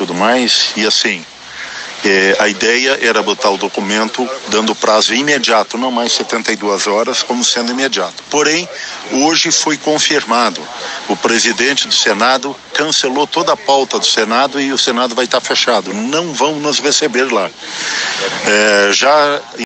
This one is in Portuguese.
tudo mais, e assim, a ideia era botar o documento dando prazo imediato, não mais 72 horas, como sendo imediato. Porém, hoje foi confirmado. O presidente do Senado cancelou toda a pauta do Senado e o Senado vai estar fechado. Não vão nos receber lá. Já